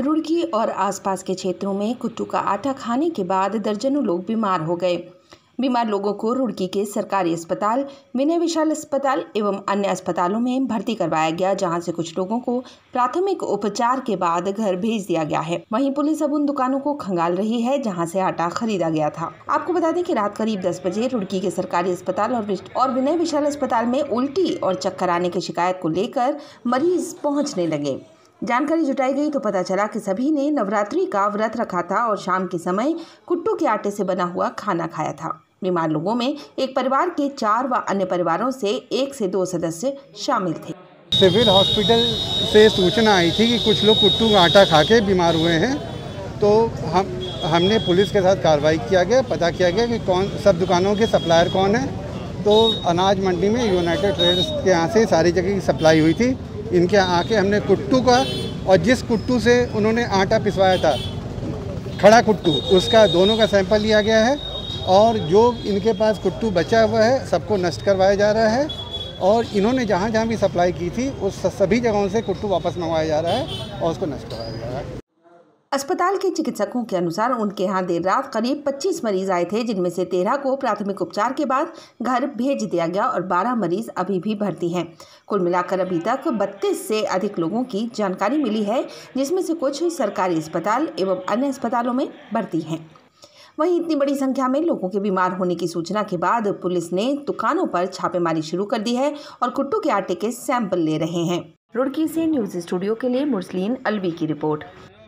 रुड़की और आसपास के क्षेत्रों में कुट्टू का आटा खाने के बाद दर्जनों लोग बीमार हो गए। बीमार लोगों को रुड़की के सरकारी अस्पताल, विनय विशाल अस्पताल एवं अन्य अस्पतालों में भर्ती करवाया गया, जहां से कुछ लोगों को प्राथमिक उपचार के बाद घर भेज दिया गया है। वहीं पुलिस अब उन दुकानों को खंगाल रही है जहां से आटा खरीदा गया था। आपको बता दें कि रात करीब 10 बजे रुड़की के सरकारी अस्पताल और विनय विशाल अस्पताल में उल्टी और चक्कर आने की शिकायत को लेकर मरीज पहुँचने लगे। जानकारी जुटाई गई तो पता चला कि सभी ने नवरात्रि का व्रत रखा था और शाम के समय कुट्टू के आटे से बना हुआ खाना खाया था। बीमार लोगों में एक परिवार के 4 व अन्य परिवारों से 1 से 2 सदस्य शामिल थे। सिविल हॉस्पिटल से सूचना आई थी कि कुछ लोग कुट्टू का आटा खा के बीमार हुए हैं, तो हमने पुलिस के साथ कार्रवाई किया गया, पता किया गया कि कौन सब दुकानों के सप्लायर कौन है। तो अनाज मंडी में यूनाइटेड ट्रेडर्स के यहाँ से सारी जगह की सप्लाई हुई थी। इनके आके हमने कुट्टू का और जिस कुट्टू से उन्होंने आटा पिसवाया था, खड़ा कुट्टू, उसका दोनों का सैंपल लिया गया है और जो इनके पास कुट्टू बचा हुआ है सबको नष्ट करवाया जा रहा है। और इन्होंने जहाँ जहाँ भी सप्लाई की थी उस सभी जगहों से कुट्टू वापस मंगवाया जा रहा है और उसको नष्ट करवाया जा रहा है। अस्पताल के चिकित्सकों के अनुसार उनके यहाँ देर रात करीब 25 मरीज आए थे, जिनमें से 13 को प्राथमिक उपचार के बाद घर भेज दिया गया और 12 मरीज अभी भी भर्ती हैं। कुल मिलाकर अभी तक 32 से अधिक लोगों की जानकारी मिली है, जिसमें से कुछ सरकारी अस्पताल एवं अन्य अस्पतालों में भर्ती हैं। वहीं इतनी बड़ी संख्या में लोगों के बीमार होने की सूचना के बाद पुलिस ने दुकानों पर छापेमारी शुरू कर दी है और कुट्टू के आटे के सैंपल ले रहे हैं। रुड़की से न्यूज़ स्टूडियो के लिए मुरसलीन अलवी की रिपोर्ट।